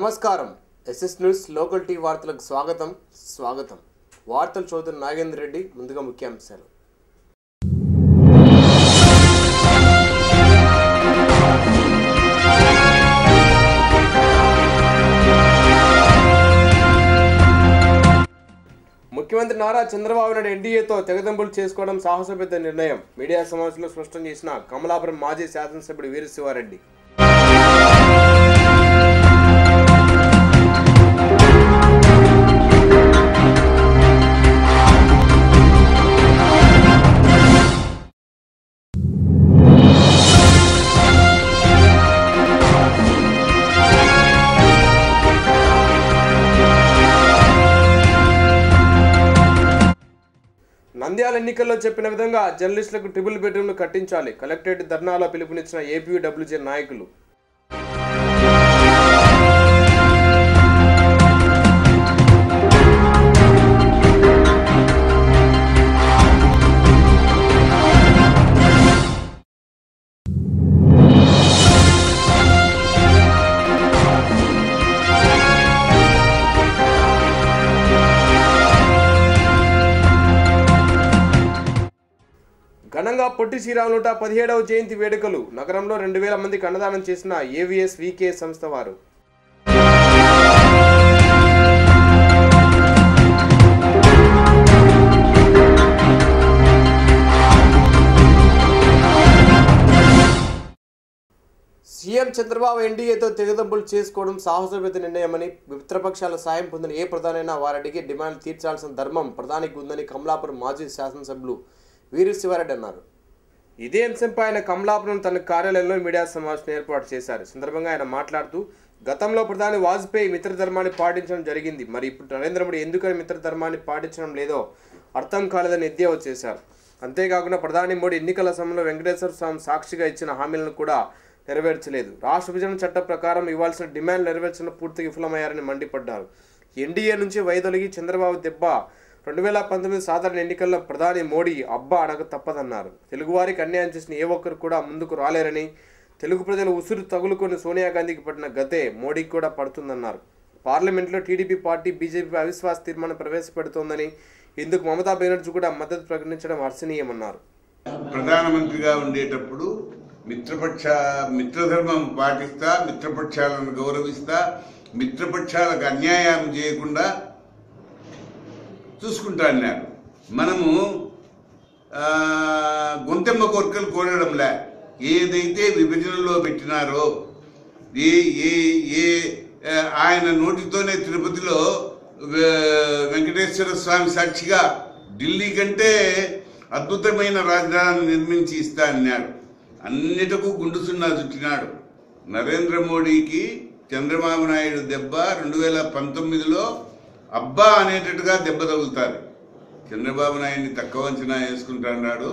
నమస్కారం SS news local tea వార్తలకు స్వాగతం వార్తలు చదువుతున్న నాగేంద్ర రెడ్డి. ముందుగా ముఖ్యాంశాలు. ముఖ్యమంత్రి నారా చంద్రబాబు నాయుడు ఎన్డీఏతో తెగదెంపులు చేసుకోవడం సాహసోపేత నిర్ణయం. మీడియా సమావేశంలో స్పష్టం చేసిన కమలాపురం మాజీ శాసనసభ్యుడు వీరశివారెడ్డి. నంద్యాల ఎన్నికల్లో చెప్పిన విధంగా జర్నలిస్టులకు ట్రిపుల్ బెడ్రూమ్ను కట్టించాలి. కలెక్టరేట్ ధర్నాలో పిలుపునిచ్చిన ఏపీయూడబ్ల్యూజే నాయకులు. ఘనంగా పొట్టి శ్రీరాములు 117వ జయంతి వేడుకలు. నగరంలో 2000 మందికి అన్నదానం చేసిన ఏవిఎస్ వికే సంస్థ వారు. సీఎం చంద్రబాబు ఎన్డీఏతో తెగదెంపులు చేసుకోవడం సాహసోపేత నిర్ణయమని, మిత్రపక్షాల సాయం పొందిన ఏ ప్రధానైనా వారడిగే డిమాండ్ తీర్చాల్సిన ధర్మం ప్రధానికి ఉందని కమలాపురం మాజీ శాసనసభ్యులు వీరశివారెడ్డి అన్నారు. ఇదే అంశంపై ఆయన కమలాపురం తన కార్యాలయంలో మీడియా సమావేశం ఏర్పాటు చేశారు. సందర్భంగా ఆయన మాట్లాడుతూ, గతంలో ప్రధాని వాజ్పేయి మిత్రధర్మాన్ని పాటించడం జరిగింది, మరి ఇప్పుడు నరేంద్ర మోడీ ఎందుకని మిత్రధర్మాన్ని పాటించడం లేదో అర్థం కాలేదని ఎద్దేవా చేశారు. అంతేకాకుండా ప్రధాని మోడీ ఎన్నికల సమయంలో వెంకటేశ్వర స్వామి సాక్షిగా ఇచ్చిన హామీలను కూడా నెరవేర్చలేదు. రాష్ట్ర విభజన చట్టం ప్రకారం ఇవ్వాల్సిన డిమాండ్ నెరవేర్చడం పూర్తిగా విఫలమయ్యారని మండిపడ్డారు. ఎన్డీఏ నుంచి వైదొలిగి చంద్రబాబు దెబ్బ 2019 సాధారణ ఎన్నికల్లో ప్రధాని మోడీ అబ్బా అనక తప్పదన్నారు. తెలుగువారికి అన్యాయం చేసిన ఏ ఒక్కరు కూడా ముందుకు రాలేరని, తెలుగు ప్రజలు ఉసురు తగులుకొని సోనియా గాంధీకి పడిన గతే మోడీకి కూడా పడుతుందన్నారు. పార్లమెంట్లో టీడీపీ పార్టీ బీజేపీ అవిశ్వాస తీర్మానం ప్రవేశపెడుతోందని, ఇందుకు మమతా బెనర్జీ కూడా మద్దతు ప్రకటించడం హర్షణీయమన్నారు. ప్రధానమంత్రిగా ఉండేటప్పుడు మిత్రధర్మం పాటిస్తా, మిత్రపక్షాలను గౌరవిస్తా, మిత్రపక్షాలకు అన్యాయం చేయకుండా చూసుకుంటా అన్నారు. మనము గొంతెమ్మ కోరికలు కోరడంలే, ఏదైతే విభజనలో పెట్టినారో ఆయన నోటితోనే తిరుపతిలో వెంకటేశ్వర స్వామి సాక్షిగా ఢిల్లీ కంటే అద్భుతమైన రాజధానిని నిర్మించి ఇస్తా అన్నారు. అన్నిటకు గుండు సున్నా చుట్టినాడు. నరేంద్ర మోడీకి చంద్రబాబు నాయుడు దెబ్బ 2019లో అబ్బా అనేటట్టుగా దెబ్బ తగులుతారు. చంద్రబాబు నాయుడిని తక్కువ అంచనా వేసుకుంటున్నాడు.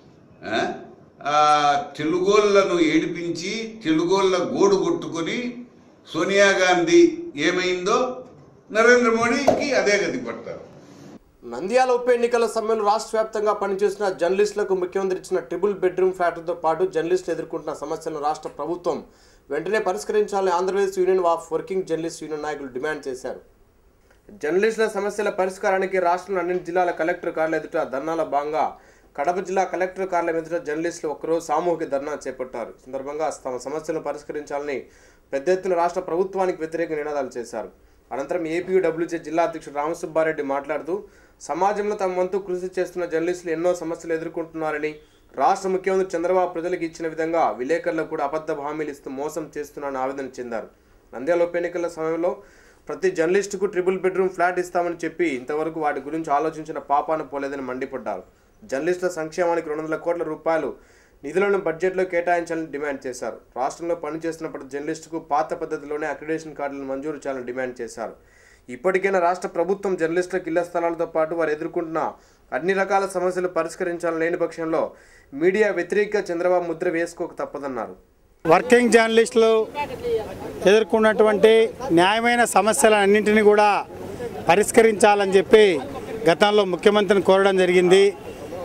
తెలుగోళ్లను ఏడిపించి తెలుగోళ్ల గోడు కొట్టుకొని సోనియా గాంధీ ఏమైందో నరేంద్ర మోడీకి అదే గతి పడతారు. నంద్యాల ఉప ఎన్నికల సమయంలో రాష్ట్ర వ్యాప్తంగా పనిచేసిన జర్నలిస్టులకు ముఖ్యమంత్రి ఇచ్చిన ట్రిపుల్ బెడ్రూమ్ ఫ్లాట్లతో పాటు జర్నలిస్టులు ఎదుర్కొంటున్న సమస్యలను రాష్ట్ర ప్రభుత్వం వెంటనే పరిష్కరించాలని Andhra Pradesh union of working journalist union నాయకులు డిమాండ్ చేశారు. జర్నలిస్టుల సమస్యల పరిష్కారానికి రాష్ట్రంలో అన్ని జిల్లాల కలెక్టర్ కార్యాలయం ఎదుట ధర్నాల భాగంగా కడప జిల్లా కలెక్టర్ కార్యాలయం ఎదుట జర్నలిస్టులు ఒకరోజు సామూహిక ధర్నా చేపట్టారు. సందర్భంగా తమ సమస్యలను పరిష్కరించాలని పెద్ద ఎత్తున రాష్ట్ర ప్రభుత్వానికి వ్యతిరేక నినాదాలు చేశారు. అనంతరం ఏపీయూడబ్ల్యూజే జిల్లా అధ్యక్షుడు రామసుబ్బారెడ్డి మాట్లాడుతూ, సమాజంలో తమ వంతు కృషి చేస్తున్న జర్నలిస్టులు ఎన్నో సమస్యలు ఎదుర్కొంటున్నారని, రాష్ట్ర ముఖ్యమంత్రి చంద్రబాబు ప్రజలకు ఇచ్చిన విధంగా విలేకరులకు కూడా అబద్ధ హామీలు ఇస్తూ మోసం చేస్తున్నారని ఆవేదన చెందారు. నంద్యాల ఉప ఎన్నికల సమయంలో ప్రతి జర్నలిస్టుకు ట్రిపుల్ బెడ్రూమ్ ఫ్లాట్ ఇస్తామని చెప్పి ఇంతవరకు వాటి గురించి ఆలోచించిన పాపాన పోలేదని మండిపడ్డారు. జర్నలిస్టుల సంక్షేమానికి 200 కోట్ల రూపాయలు నిధులను బడ్జెట్లో కేటాయించాలని డిమాండ్ చేశారు. రాష్ట్రంలో పనిచేస్తున్న ప్రతి జర్నలిస్టుకు పాత పద్ధతిలోనే అక్రిడేషన్ కార్డులను మంజూరు చేయాలని డిమాండ్ చేశారు. ఇప్పటికైనా రాష్ట్ర ప్రభుత్వం జర్నలిస్టులకు ఇళ్ల స్థలాలతో పాటు వారు ఎదుర్కొంటున్న అన్ని రకాల సమస్యలు పరిష్కరించాలని లేని పక్షంలో మీడియా వ్యతిరేక చంద్రబాబు ముద్ర వేసుకోక తప్పదన్నారు. వర్కింగ్ జర్నలిస్టులు ఎదుర్కొన్నటువంటి న్యాయమైన సమస్యలన్నింటినీ కూడా పరిష్కరించాలని చెప్పి గతంలో ముఖ్యమంత్రిని కోరడం జరిగింది.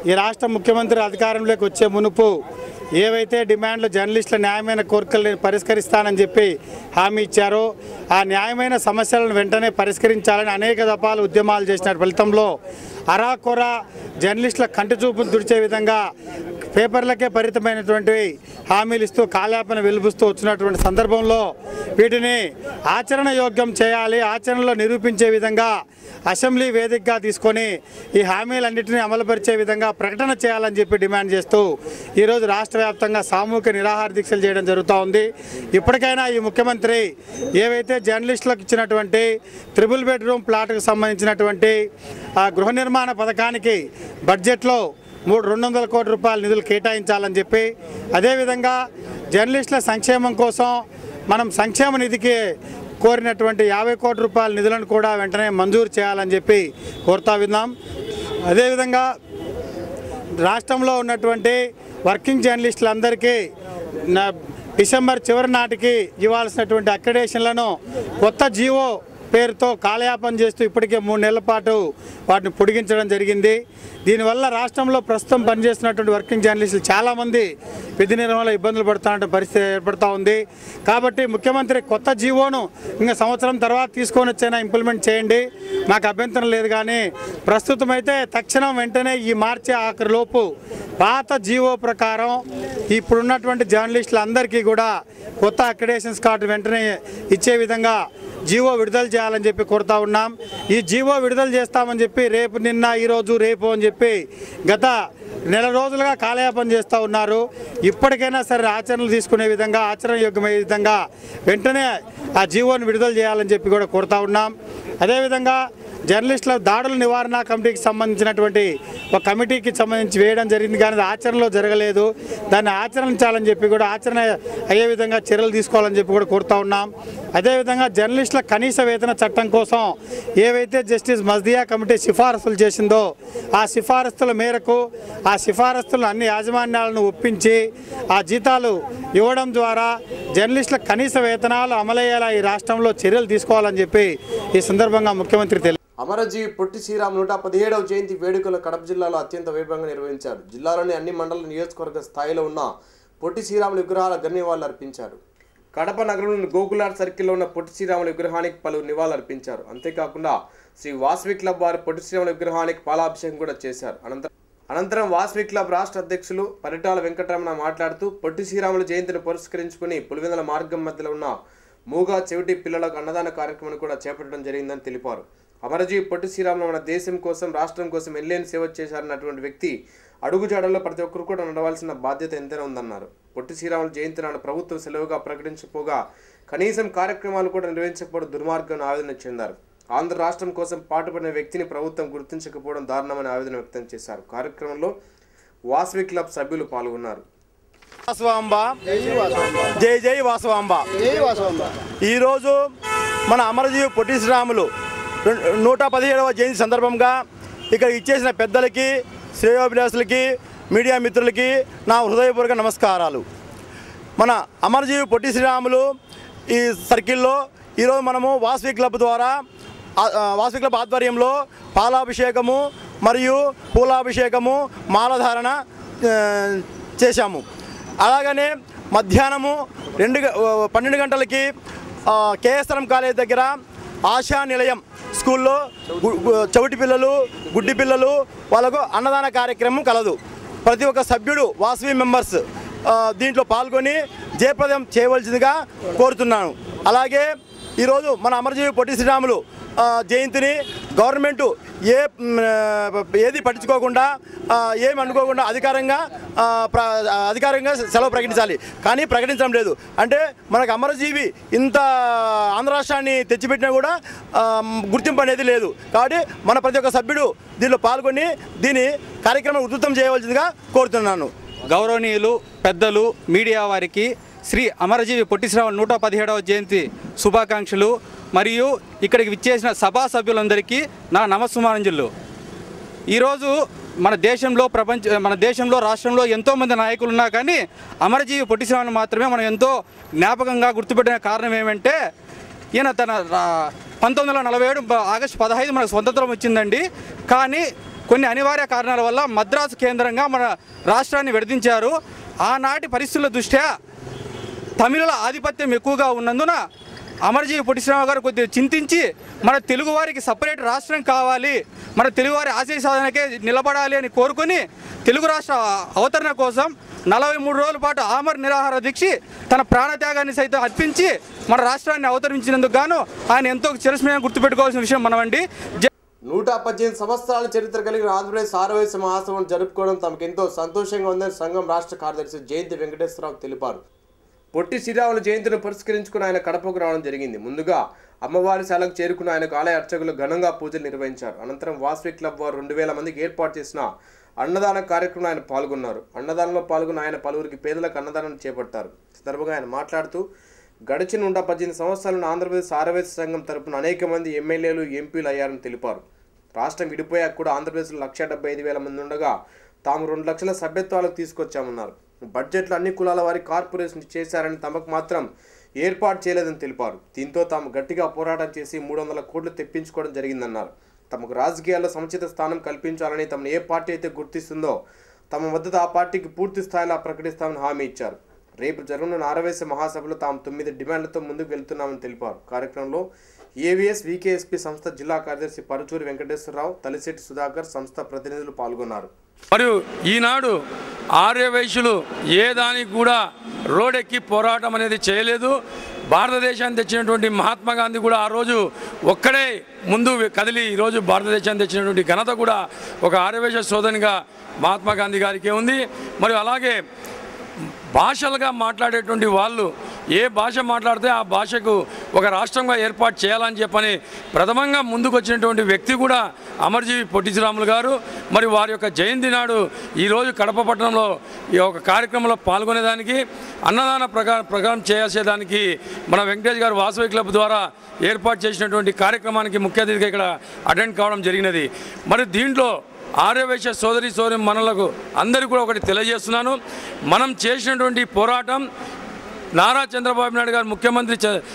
ఈ రాష్ట్ర ముఖ్యమంత్రి అధికారంలోకి వచ్చే మునుపు ఏవైతే డిమాండ్లు జర్నలిస్టుల న్యాయమైన కోరికలను పరిష్కరిస్తానని చెప్పి హామీ ఇచ్చారో ఆ న్యాయమైన సమస్యలను వెంటనే పరిష్కరించాలని అనేక దఫాలు ఉద్యమాలు చేసిన ఫలితంలో అరాకొర జర్నలిస్టుల కంటి చూపును తుడిచే విధంగా పేపర్లకే పరిమితమైనటువంటి హామీలు ఇస్తూ కాలయాపన వెలుబుస్తూ వచ్చినటువంటి సందర్భంలో వీటిని ఆచరణ యోగ్యం చేయాలి, ఆచరణలో నిరూపించే విధంగా అసెంబ్లీ వేదికగా తీసుకొని ఈ హామీలన్నింటినీ అమలుపరిచే విధంగా ప్రకటన చేయాలని చెప్పి డిమాండ్ చేస్తూ ఈరోజు రాష్ట్ర వ్యాప్తంగా సామూహిక నిరాహార దీక్షలు చేయడం జరుగుతూ ఉంది. ఇప్పటికైనా ఈ ముఖ్యమంత్రి ఏవైతే జర్నలిస్టులకు ఇచ్చినటువంటి 3 బెడ్రూమ్ ప్లాట్కు సంబంధించినటువంటి గృహ నిర్మాణ పథకానికి బడ్జెట్లో 200 కోట్ల రూపాయల నిధులు కేటాయించాలని చెప్పి, అదేవిధంగా జర్నలిస్టుల సంక్షేమం కోసం మనం సంక్షేమ నిధికి కోరినటువంటి 50 కోట్ల రూపాయల నిధులను కూడా వెంటనే మంజూరు చేయాలని చెప్పి కోరుతా విన్నాం. అదేవిధంగా రాష్ట్రంలో ఉన్నటువంటి వర్కింగ్ జర్నలిస్టులందరికీ డిసెంబర్ చివరి నాటికి ఇవ్వాల్సినటువంటి అక్రెడిటేషన్లను కొత్త జీవో పేరుతో కాలయాపన చేస్తూ ఇప్పటికే 3 నెలల పాటు వాటిని పొడిగించడం జరిగింది. దీనివల్ల రాష్ట్రంలో ప్రస్తుతం పనిచేస్తున్నటువంటి వర్కింగ్ జర్నలిస్టులు చాలామంది విధి నిర్వహణలో ఇబ్బందులు పడుతున్న పరిస్థితి ఏర్పడుతూ ఉంది. కాబట్టి ముఖ్యమంత్రి కొత్త జీవోను ఇంకా సంవత్సరం తర్వాత తీసుకొని వచ్చైనా ఇంప్లిమెంట్ చేయండి, మాకు అభ్యంతరం లేదు. కానీ ప్రస్తుతం అయితే తక్షణం వెంటనే ఈ మార్చి ఆఖరిలోపు పాత జీవో ప్రకారం ఇప్పుడున్నటువంటి జర్నలిస్టులందరికీ కూడా కొత్త అక్రెడిటేషన్స్ కార్డు వెంటనే ఇచ్చే విధంగా జీవో విడుదల చేయాలని చెప్పి కోరుతా ఉన్నాం. ఈ జీవో విడుదల చేస్తామని చెప్పి రేపు నిన్న ఈరోజు రేపు అని చెప్పి గత నెల రోజులుగా కాలయాపన చేస్తూ ఉన్నారు. ఇప్పటికైనా సరే ఆచరణలు తీసుకునే విధంగా, ఆచరణ యోగ్యమయ్యే విధంగా వెంటనే ఆ జీవోని విడుదల చేయాలని చెప్పి కూడా కోరుతా ఉన్నాం. అదేవిధంగా జర్నలిస్టుల దాడుల నివారణ కమిటీకి సంబంధించినటువంటి ఒక కమిటీకి సంబంధించి వేయడం జరిగింది, కానీ అది ఆచరణలో జరగలేదు. దాన్ని ఆచరించాలని చెప్పి కూడా ఆచరణ అయ్యే విధంగా చర్యలు తీసుకోవాలని చెప్పి కూడా కోరుతా ఉన్నాం. అదేవిధంగా జర్నలిస్టుల కనీస వేతన చట్టం కోసం ఏవైతే జస్టిస్ మజ్దియా కమిటీ సిఫారసులు చేసిందో ఆ సిఫారసుల మేరకు ఆ సిఫారసులను అన్ని యాజమాన్యాలను ఒప్పించి ఆ జీతాలు ఇవ్వడం ద్వారా జర్నలిస్టుల కనీస వేతనాలు అమలయ్యేలా ఈ రాష్ట్రంలో చర్యలు తీసుకోవాలని చెప్పి ఈ సందర్భంగా ముఖ్యమంత్రి తెలిపారు. అమరజీవి పొట్టి శ్రీరామ్ 117వ జయంతి వేడుకలు కడప జిల్లాలో అత్యంత వైభవంగా నిర్వహించారు. జిల్లాలోని అన్ని మండల నియోజకవర్గ స్థాయిలో ఉన్న పొట్టి శ్రీరాముల విగ్రహాల నివాళులు అర్పించారు. కడప నగరంలోని గోకులార్ సర్కిల్లో ఉన్న పొట్టి శ్రీరాముల విగ్రహానికి పలు నివాళులు అర్పించారు. అంతేకాకుండా శ్రీ వాసవి క్లబ్ వారి పొట్టి శ్రీరాముల విగ్రహానికి పాలాభిషేకం కూడా చేశారు. అనంతరం వాసవి క్లబ్ రాష్ట్ర అధ్యక్షులు పరిటాల వెంకటరమణ మాట్లాడుతూ పొట్టి శ్రీరాముల జయంతిని పురస్కరించుకుని పులివెందుల మార్గం మధ్యలో ఉన్న మూగా చెవిటి పిల్లలకు అన్నదాన కార్యక్రమాన్ని కూడా చేపట్టడం జరిగిందని తెలిపారు. అమరజీవి పొట్టి శ్రీరాములు మన దేశం కోసం, రాష్ట్రం కోసం ఎల్లేని సేవ చేశారన్నటువంటి వ్యక్తి అడుగుజాడల్లో ప్రతి ఒక్కరు కూడా నడవాల్సిన బాధ్యత ఎంతైనా ఉందన్నారు. పొట్టి శ్రీరాముల జయంతి నాడు ప్రభుత్వం సెలవుగా ప్రకటించకపోగా కనీసం కార్యక్రమాలు కూడా నిర్వహించకపోవడం దుర్మార్గం ఆవేదన చెందారు. ఆంధ్ర రాష్ట్రం కోసం పాటుపడిన వ్యక్తిని ప్రభుత్వం గుర్తించకపోవడం దారుణమని ఆవేదన వ్యక్తం చేశారు. కార్యక్రమంలో వాసవి క్లబ్ సభ్యులు పాల్గొన్నారు. జై జై వాసవాంబ. ఈరోజు మన అమరజీవి పొట్టి శ్రీరాములు 117వ జయంతి సందర్భంగా ఇక్కడ ఇచ్చేసిన పెద్దలకి, శ్రేయోభిలాషులకి, మీడియా మిత్రులకి నా హృదయపూర్వక నమస్కారాలు. మన అమరజీవి పొట్టి శ్రీరాములు ఈ సర్కిల్లో ఈరోజు మనము వాసవి క్లబ్ ద్వారా, వాసవి క్లబ్ ఆధ్వర్యంలో పాలాభిషేకము మరియు పూలాభిషేకము, మాలధారణ చేశాము. అలాగనే మధ్యాహ్నము 12 గంటలకి కేఎస్ఆర్ఎం కాలేజ్ దగ్గర ఆశా నిలయం స్కూల్లో చవిటి పిల్లలు, గుడ్డి పిల్లలు వాళ్ళకు అన్నదాన కార్యక్రమం కలదు. ప్రతి ఒక్క సభ్యుడు, వాసవి మెంబర్స్ దీంట్లో పాల్గొని జయప్రదం చేయవలసిందిగా కోరుతున్నాను. అలాగే ఈరోజు మన అమరజీవి పొట్టి శ్రీరాములు జయంతిని గవర్నమెంటు ఏది పట్టించుకోకుండా, ఏమి అనుకోకుండా అధికారంగా సెలవు ప్రకటించాలి. కానీ ప్రకటించడం లేదు. అంటే మనకు అమరజీవి ఇంత ఆంధ్ర రాష్ట్రాన్ని తెచ్చిపెట్టినా కూడా గుర్తింపు అనేది లేదు. కాబట్టి మన ప్రతి ఒక్క సభ్యుడు దీనిలో పాల్గొని దీని కార్యక్రమం ఉధృతం చేయవలసిందిగా కోరుతున్నాను. గౌరవనీయులు పెద్దలు, మీడియా వారికి శ్రీ అమరజీవి పొట్టి శ్రీరాములు 117వ జయంతి శుభాకాంక్షలు. మరియు ఇక్కడికి విచ్చేసిన సభా సభ్యులందరికీ నా నమస్సుమాంజలు. ఈరోజు మన దేశంలో రాష్ట్రంలో ఎంతోమంది నాయకులు ఉన్నా కానీ అమరజీవి పొట్టి శ్రీరాములు మాత్రమే మనం ఎంతో జ్ఞాపకంగా గుర్తుపెట్టిన కారణం ఏమంటే ఈయన తన 1947 ఆగస్టు 15 మనకు స్వతంత్రం వచ్చిందండి. కానీ కొన్ని అనివార్య కారణాల వల్ల మద్రాసు కేంద్రంగా మన రాష్ట్రాన్ని విడదీంచారు. ఆనాటి పరిస్థితుల దృష్ట్యా తమిళుల ఆధిపత్యం ఎక్కువగా ఉన్నందున అమరజీవి పొట్టి శ్రీరాములు గారు కొద్దిగా చింతించి మన తెలుగువారికి సపరేట్ రాష్ట్రం కావాలి, మన తెలుగువారి ఆశయ సాధనకే నిలబడాలి అని కోరుకొని తెలుగు రాష్ట్ర అవతరణ కోసం 43 రోజుల పాటు ఆమర నిరాహార దీక్ష తన ప్రాణత్యాగాన్ని సైతం అర్పించి మన రాష్ట్రాన్ని అవతరించినందుకు గాను ఆయన ఎంతో చిరస్మరణీయంగా గుర్తుపెట్టుకోవాల్సిన విషయం మనమండి. 118 సంవత్సరాల చరిత్ర కలిగిన ఆంధ్రప్రదేశ్ ఆరవైశ్య మహాసభను జరుపుకోవడం తమకు ఎంతో సంతోషంగా ఉందని సంఘం రాష్ట్ర కార్యదర్శి జయంతి వెంకటేశ్వరరావు తెలిపారు. పొట్టి శ్రీరాములు జయంతిని పురస్కరించుకుని ఆయన కడపకు రావడం జరిగింది. ముందుగా అమ్మవారి శాలకు చేరుకున్న ఆయనకు ఆలయ అర్చకులు ఘనంగా పూజలు నిర్వహించారు. అనంతరం వాసవి క్లబ్ వారు 2000 మందికి ఏర్పాటు చేసిన అన్నదాన కార్యక్రమంలో ఆయన పాల్గొన్నారు. అన్నదానంలో పాల్గొన్న ఆయన పలువురికి పేదలకు అన్నదానం చేపట్టారు. సందర్భంగా ఆయన మాట్లాడుతూ గడిచిన 118 సంవత్సరాలను ఆంధ్రప్రదేశ్ ఆరవైశ్య సంఘం తరపున అనేక మంది ఎమ్మెల్యేలు ఎంపీలు అయ్యారని తెలిపారు. రాష్ట్రం విడిపోయాక కూడా ఆంధ్రప్రదేశ్లో 1,75,000 మంది ఉండగా తాము 2 లక్షల సభ్యత్వాలకు తీసుకొచ్చామన్నారు. బడ్జెట్లో అన్ని కులాల వారి కార్పొరేషన్ చేశారని తమకు మాత్రం ఏర్పాటు చేయలేదని తెలిపారు. దీంతో తాము గట్టిగా పోరాటం చేసి 300 కోట్లు తెప్పించుకోవడం జరిగిందన్నారు. తమకు రాజకీయాల్లో సముచిత స్థానం కల్పించాలని తమను ఏ పార్టీ అయితే గుర్తిస్తుందో తమ మద్దతు ఆ పార్టీకి పూర్తి స్థాయిలో ప్రకటిస్తామని హామీ ఇచ్చారు. రేపు జరగనున్న ఆరవైశ్య మహాసభలో తాము 9 డిమాండ్లతో ముందుకు వెళ్తున్నామని తెలిపారు. కార్యక్రమంలో ఏవిఎస్ వికేఎస్పీ సంస్థ జిల్లా కార్యదర్శి పరుచూరి వెంకటేశ్వరరావు, తలిశెట్టి సుధాకర్ సంస్థ ప్రతినిధులు పాల్గొన్నారు. మరియు ఈనాడు ఆర్యవైశ్యులు ఏ దానికి కూడా రోడెక్కి పోరాటం అనేది చేయలేదు. భారతదేశాన్ని తెచ్చినటువంటి మహాత్మా గాంధీ కూడా ఆ రోజు ఒక్కడే ముందు కదిలి ఈరోజు భారతదేశాన్ని తెచ్చినటువంటి ఘనత కూడా ఒక ఆర్యవైశ్య సోదరునిగా మహాత్మా గాంధీ గారికే ఉంది. మరియు అలాగే భాషలుగా మాట్లాడేటువంటి వాళ్ళు ఏ భాష మాట్లాడితే ఆ భాషకు ఒక రాష్ట్రంగా ఏర్పాటు చేయాలని చెప్పని ప్రథమంగా ముందుకు వచ్చినటువంటి వ్యక్తి కూడా అమరజీవి పొట్టి శ్రీరాములు గారు. మరి వారి యొక్క జయంతి నాడు ఈరోజు కడప పట్టణంలో ఈ ఒక కార్యక్రమంలో పాల్గొనేదానికి అన్నదాన ప్రకారం చేసేదానికి మన వెంకటేష్ గారు వాసవి క్లబ్ ద్వారా ఏర్పాటు చేసినటువంటి కార్యక్రమానికి ముఖ్య అతిథిగా ఇక్కడ అటెండ్ కావడం జరిగినది. మరి దీంట్లో ఆర్యవైశ్య సోదరి మనలకు అందరికీ కూడా ఒకటి తెలియజేస్తున్నాను. మనం చేసినటువంటి పోరాటం నారా చంద్రబాబు నాయుడు గారు ముఖ్యమంత్రి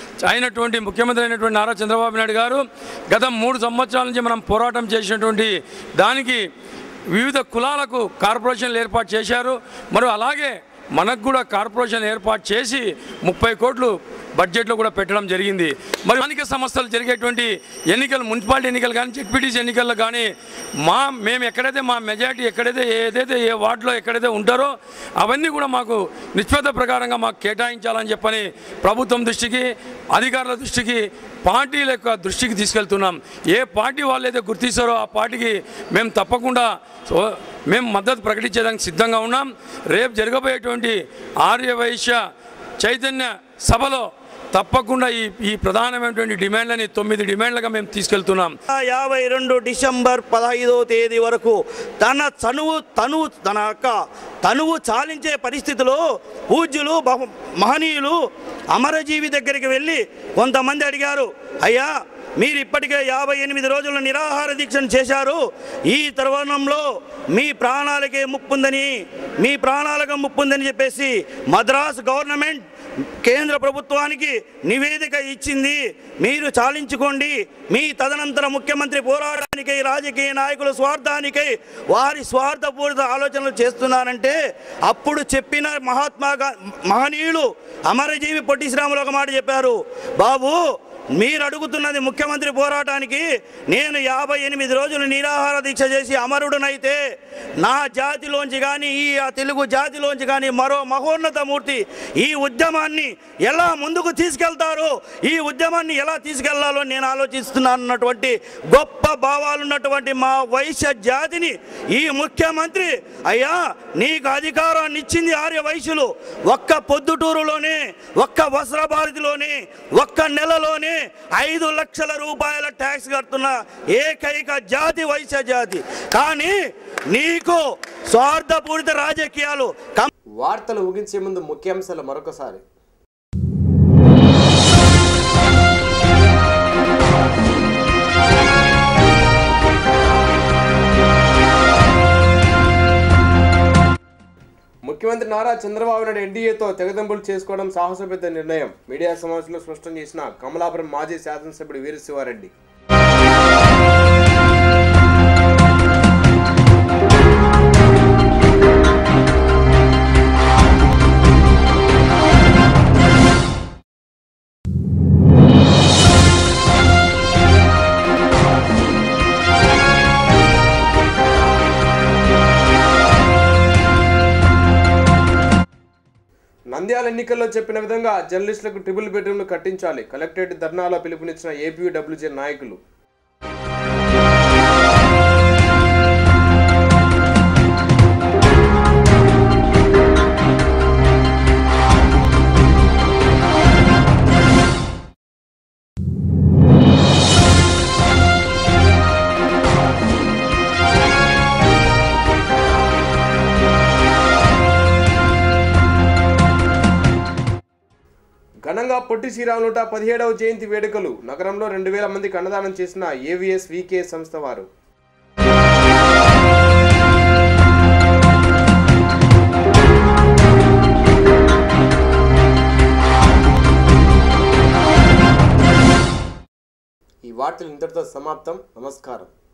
అయినటువంటి నారా చంద్రబాబు నాయుడు గారు గత 3 సంవత్సరాల నుంచి మనం పోరాటం చేసినటువంటి దానికి వివిధ కులాలకు కార్పొరేషన్లు ఏర్పాటు చేశారు. మరియు అలాగే మనకు కూడా కార్పొరేషన్ ఏర్పాటు చేసి 30 కోట్లు బడ్జెట్లో కూడా పెట్టడం జరిగింది. మరి స్థానిక సంస్థలు జరిగేటువంటి ఎన్నికలు, మున్సిపాలిటీ ఎన్నికలు కానీ జెడ్పీటీసీ ఎన్నికల్లో కానీ మేము ఎక్కడైతే మా మెజారిటీ ఏదైతే ఏ వార్డులో ఎక్కడైతే ఉంటారో అవన్నీ కూడా మాకు నిష్పత్తి ప్రకారంగా మాకు కేటాయించాలని చెప్పని ప్రభుత్వం దృష్టికి, అధికారుల దృష్టికి, పార్టీల యొక్క దృష్టికి తీసుకెళ్తున్నాం. ఏ పార్టీ వాళ్ళు అయితే గుర్తిస్తారో ఆ పార్టీకి మేము తప్పకుండా మేము మద్దతు ప్రకటించేదానికి సిద్ధంగా ఉన్నాం. రేపు జరగబోయేటువంటి ఆర్యవైశ్య చైతన్య సభలో తప్పకుండా ఈ ప్రధానమైనటువంటి డిమాండ్లని 9 డిమాండ్లుగా మేము తీసుకెళ్తున్నాం. 52 డిసెంబర్ 15వ తేదీ వరకు తన తనువు చాలించే పరిస్థితిలో పూజ్యులు మహనీయులు అమరజీవి దగ్గరికి వెళ్ళి కొంతమంది అడిగారు, అయ్యా మీరు ఇప్పటికే 58 రోజుల నిరాహార దీక్షను చేశారు, ఈ తరుణంలో మీ ప్రాణాలకే ముప్పుందని చెప్పేసి మద్రాసు గవర్నమెంట్ కేంద్ర ప్రభుత్వానికి నివేదిక ఇచ్చింది. మీరు చాలించుకోండి. మీ తదనంతర ముఖ్యమంత్రి పోరాటానికై, రాజకీయ నాయకుల స్వార్థానికై వారి స్వార్థపూరిత ఆలోచనలు చేస్తున్నారంటే అప్పుడు చెప్పిన మహనీయులు అమరజీవి పొట్టి శ్రీరాములు ఒక మాట చెప్పారు, బాబు మీరు అడుగుతున్నది ముఖ్యమంత్రి పోరాటానికి, నేను 58 రోజులు నిరాహార దీక్ష చేసి అమరుడునైతే నా జాతిలోంచి కానీ తెలుగు జాతిలోంచి కానీ మరో మహోన్నత మూర్తి ఈ ఉద్యమాన్ని ఎలా ముందుకు తీసుకెళ్తారో, ఈ ఉద్యమాన్ని ఎలా తీసుకెళ్లాలో నేను ఆలోచిస్తున్నాను అన్నటువంటి గొప్ప భావాలున్నటువంటి మా వైశ్య జాతిని ఈ ముఖ్యమంత్రి, అయ్యా నీకు అధికారాన్ని ఇచ్చింది ఆర్య వైశ్యులు, ఒక్క పొద్దుటూరులోనే, ఒక్క వస్త్రభారతిలోనే, ఒక్క నెలలోనే 5 లక్షల రూపాయల ట్యాక్స్ కడుతున్న ఏకైక జాతి వైశ్య జాతి. కానీ నీకు స్వార్థపూరిత రాజకీయాలు. వార్తలు ముగించే ముందు ముఖ్యాంశాలు మరొకసారి. ముఖ్యమంత్రి నారా చంద్రబాబు నాయుడు ఎన్డీఏతో తెగదెంపులు చేసుకోవడం సాహసోపేత నిర్ణయం. మీడియా సమావేశంలో స్పష్టం చేసిన కమలాపురం మాజీ శాసనసభ్యుడు వీరశివారెడ్డి. నంద్యాల ఎన్నికల్లో చెప్పిన విధంగా జర్నలిస్టులకు ట్రిపుల్ బెడ్రూమ్లు కట్టించాలి. కలెక్టరేట్ ధర్నాలో పిలుపునిచ్చిన ఏపీయూడబ్ల్యూజే నాయకులు. ఘనంగా పొట్టి శ్రీరాములు 117వ జయంతి వేడుకలు. నగరంలో 2000 మందికి అన్నదానం చేసిన ఏవిఎస్ వికే సంస్థ వారు. ఈ వార్తలు ఇంతటితో సమాప్తం. నమస్కారం.